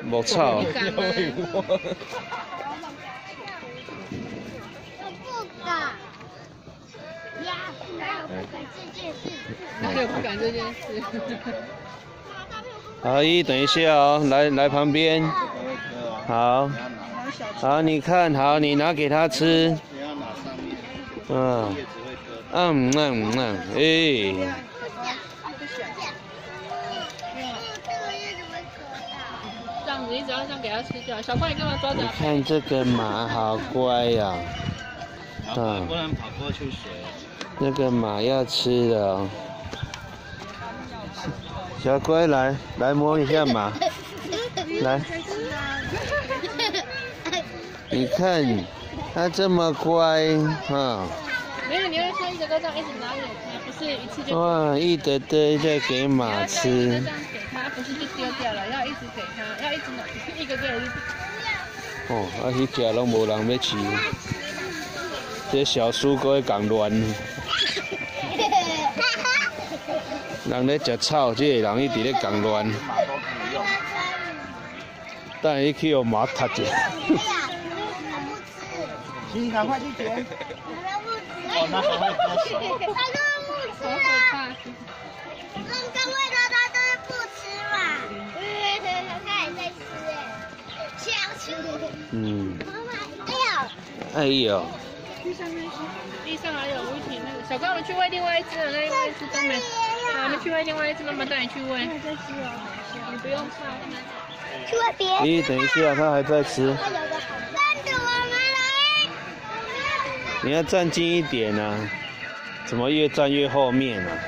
无草。 不敢吗？ 我不敢。呀，哪有不敢这件事？ 哪有不敢这件事？ 阿姨，等一下哦，来旁边。好，好，你看好，你拿给他吃。哎。 这样子，你只要这样给他吃掉。小胖，你干嘛抓着？ 你看这个马好乖呀。 不能跑过去水。 那个马要吃的哦。小乖，来摸一下马，来。你看，它这么乖，哈。 没有，你要像一个这样一直拿给他，不是一次就。 哇，一堆堆在给马吃。 这样给他，不是就丢掉了，要一直给他，要一直拿，一个个一直。 哦，迄只拢无人要饲，这小叔哥会讲乱。人咧食草，这个人一直咧讲乱。等伊去互马踢者。 行，赶快去捡。哦，那还会割手。 好可怕！ 刚喂他都是不吃嘛，他也在吃哎，想吃。 哎呦。 地上还有一瓶那个，小高，我们去喂另外一只了，那另外一只都没。好，我们去喂另外一只，妈妈带你去喂。你不用怕。 去喂别人。 咦，等一下，他还在吃。 跟着我们来。 你要站近一点啊！怎么越站越后面啊？